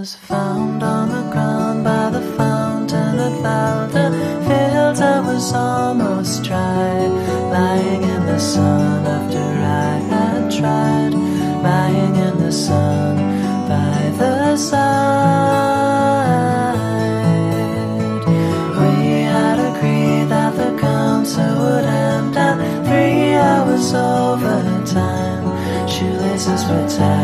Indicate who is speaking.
Speaker 1: was found on the ground by the fountain at Valda Fields. I was almost dry, lying in the sun after I had tried, lying in the sun by the side. We had agreed that the concert would end at 3 hours overtime. Shoelaces were tied.